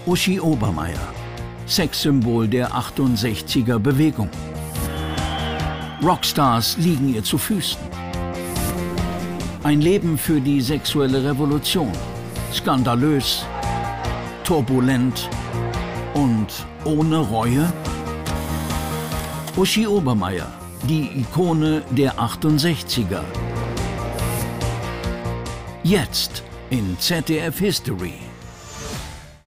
Uschi Obermaier, Sexsymbol der 68er Bewegung. Rockstars liegen ihr zu Füßen. Ein Leben für die sexuelle Revolution. Skandalös, turbulent und ohne Reue? Uschi Obermaier, die Ikone der 68er. Jetzt in ZDF History.